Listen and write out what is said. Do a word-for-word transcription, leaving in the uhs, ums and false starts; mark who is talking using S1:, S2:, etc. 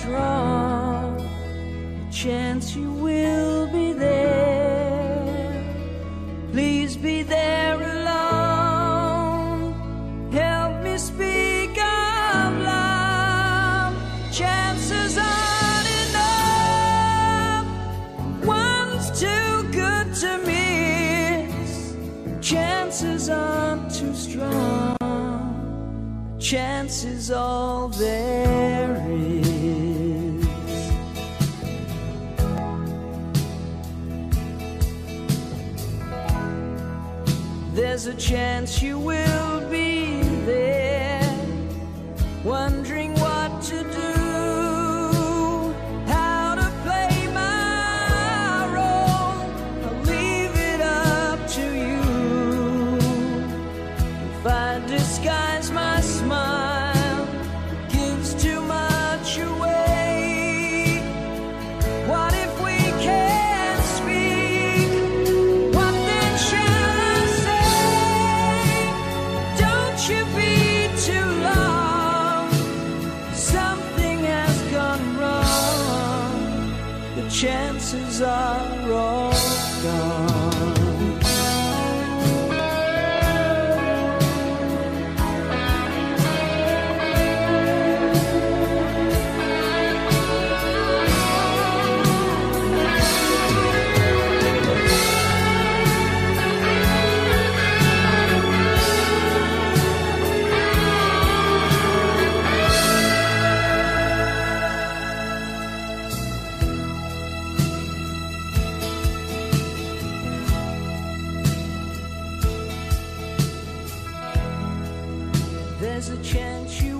S1: strong, a chance you will be there. Please be there alone. Help me speak of love. Chances aren't enough. One's too good to miss. Chances aren't too strong. Chance is all there is. There's a chance you will be there, wondering what to do, how to play my role. I'll leave it up to you. If I disguise my smile, it gives too much away. What if we can't speak? What then shall I say? Don't you be too long. Something has gone wrong. The chances are all gone. There's a chance you